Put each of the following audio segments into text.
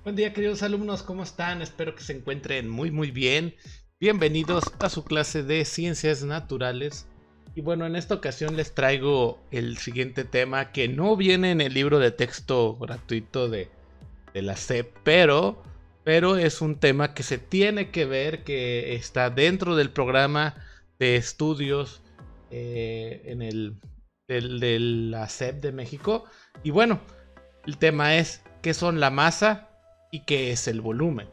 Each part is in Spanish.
Buen día, queridos alumnos, ¿cómo están? Espero que se encuentren muy bien. Bienvenidos a su clase de Ciencias Naturales. Y bueno, en esta ocasión les traigo el siguiente tema que no viene en el libro de texto gratuito de la SEP, pero es un tema que se tiene que ver, que está dentro del programa de estudios de la SEP de México. Y bueno, el tema es ¿qué son la masa y qué es el volumen?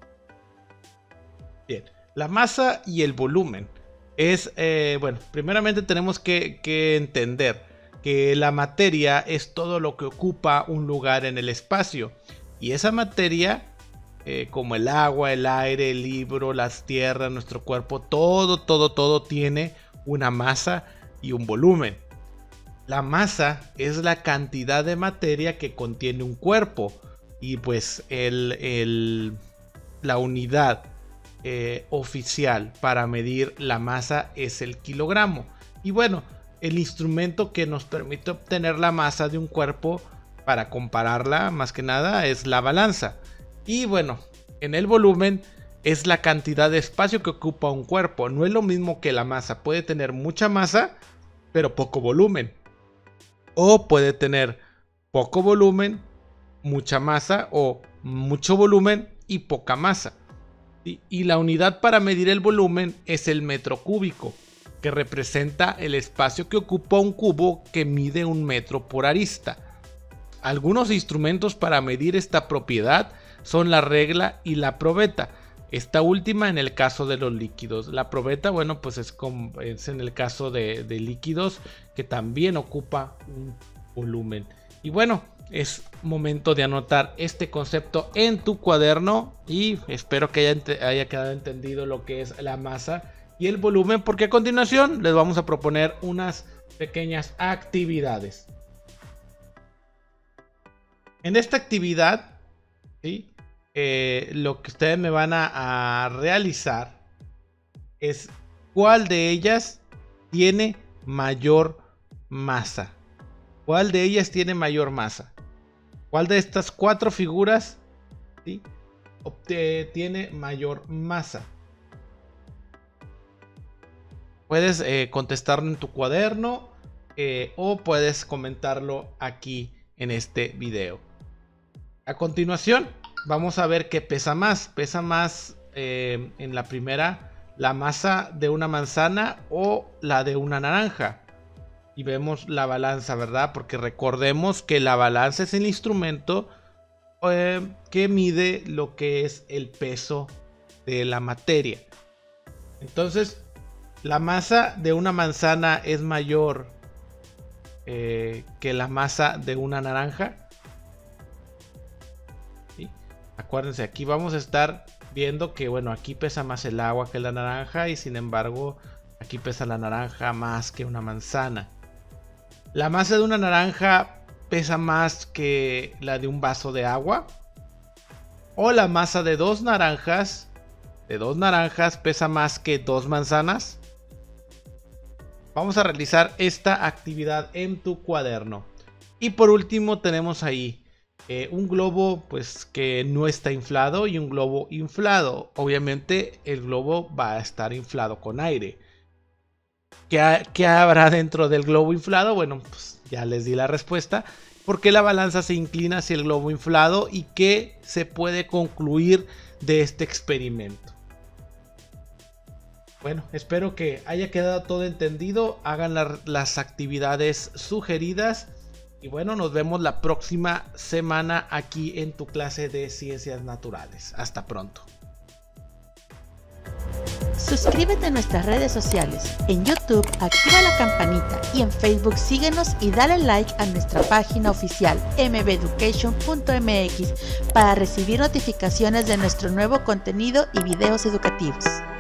Bien, la masa y el volumen es, bueno, primeramente tenemos que entender que la materia es todo lo que ocupa un lugar en el espacio. Y esa materia, como el agua, el aire, el libro, las tierras, nuestro cuerpo, todo tiene una masa y un volumen. La masa es la cantidad de materia que contiene un cuerpo. Y pues la unidad oficial para medir la masa es el kilogramo. Y bueno, el instrumento que nos permite obtener la masa de un cuerpo para compararla más que nada es la balanza. Y bueno, en el volumen es la cantidad de espacio que ocupa un cuerpo. No es lo mismo que la masa. Puede tener mucha masa pero poco volumen. O puede tener poco volumen, mucha masa, o mucho volumen y poca masa. Y la unidad para medir el volumen es el metro cúbico, que representa el espacio que ocupa un cubo que mide 1 metro por arista. Algunos instrumentos para medir esta propiedad son la regla y la probeta. Esta última en el caso de los líquidos. La probeta, bueno, pues es en el caso de líquidos que también ocupa un volumen. Y bueno, es momento de anotar este concepto en tu cuaderno y espero que haya quedado entendido lo que es la masa y el volumen, porque a continuación les vamos a proponer unas pequeñas actividades. En esta actividad, ¿sí? Lo que ustedes me van a realizar es cuál de ellas tiene mayor masa. ¿Cuál de ellas tiene mayor masa? ¿Cuál de estas 4 figuras, ¿sí?, tiene mayor masa? Puedes contestarlo en tu cuaderno o puedes comentarlo aquí en este video. A continuación vamos a ver qué pesa más. Pesa más en la primera la masa de una manzana o la de una naranja. Y vemos la balanza, ¿verdad? Porque recordemos que la balanza es el instrumento que mide lo que es el peso de la materia. Entonces, la masa de una manzana es mayor que la masa de una naranja. ¿Sí? Acuérdense, aquí vamos a estar viendo que, bueno, aquí pesa más el agua que la naranja y sin embargo, aquí pesa la naranja más que una manzana. La masa de una naranja pesa más que la de un vaso de agua. O la masa de 2 naranjas, pesa más que 2 manzanas. Vamos a realizar esta actividad en tu cuaderno. Y por último tenemos ahí un globo pues que no está inflado y un globo inflado. Obviamente el globo va a estar inflado con aire. ¿Qué habrá dentro del globo inflado? Bueno, pues ya les di la respuesta. ¿Por qué la balanza se inclina hacia el globo inflado? ¿Y qué se puede concluir de este experimento? Bueno, espero que haya quedado todo entendido. Hagan las actividades sugeridas. Y bueno, nos vemos la próxima semana aquí en tu clase de Ciencias Naturales. Hasta pronto. Suscríbete a nuestras redes sociales. En YouTube activa la campanita y en Facebook síguenos y dale like a nuestra página oficial mbeducation.mx para recibir notificaciones de nuestro nuevo contenido y videos educativos.